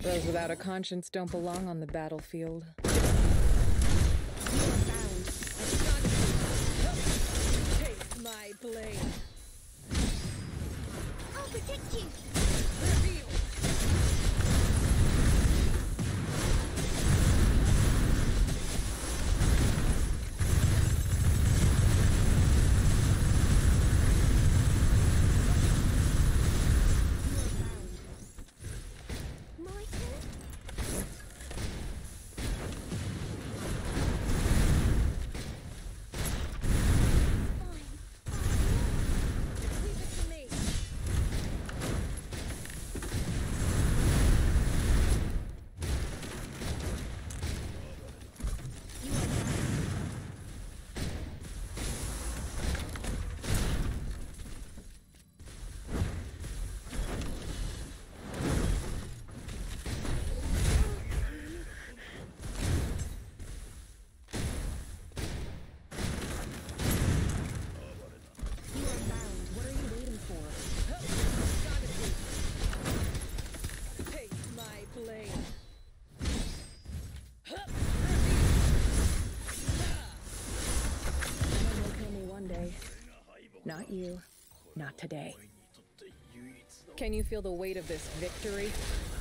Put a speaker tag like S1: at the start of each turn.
S1: Those without a conscience don't belong on the battlefield. Take my blade.
S2: I'll protect you.
S1: Reveal.
S2: My turn.
S1: Leave it to me.
S2: You are bound. What are you waiting for?
S1: Take my blade. Someone will kill me one day. Not you. Not today. Can you feel the weight of this victory?